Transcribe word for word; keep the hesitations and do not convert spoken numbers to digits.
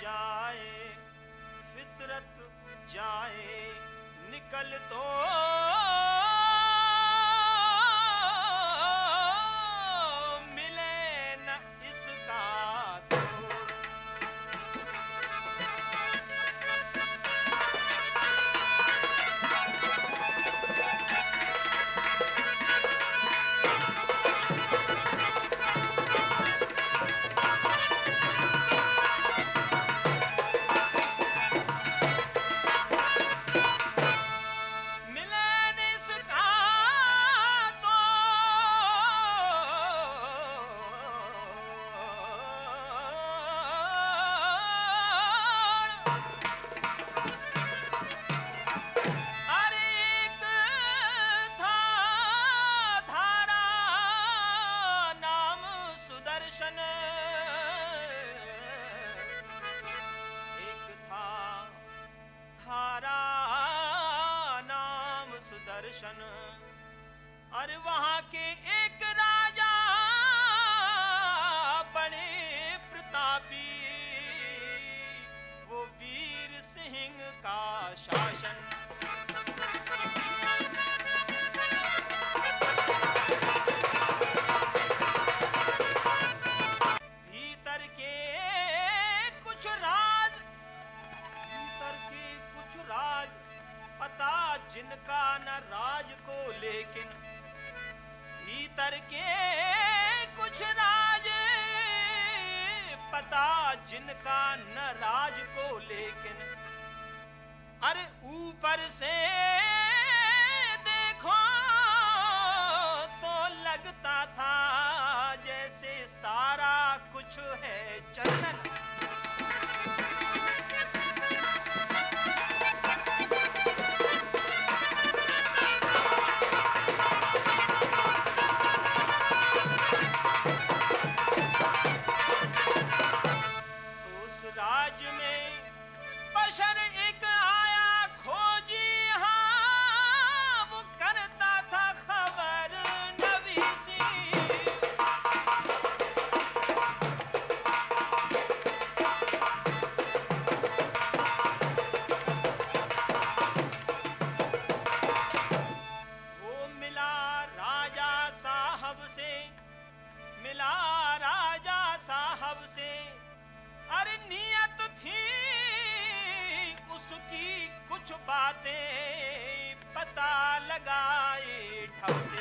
जाए, फितरत जाए निकल तो मिले न इसका तोड़। अरे वहां के एक राजा बड़े प्रतापी, वो वीर सिंह का शासन। भीतर के कुछ राज, भीतर के कुछ राज पता जिनका न राज को, लेकिन भीतर के कुछ राज पता जिनका न राज को, लेकिन अरे ऊपर से देखो तो लगता था जैसे सारा कुछ है चंदन। राज्य में बशर एक आया खोजी, हाँ वो करता था खबर नवीसी। वो मिला राजा साहब से, मिला राजा साहब से, अरे नियत थी उसकी कुछ बातें पता लगाए ढब से।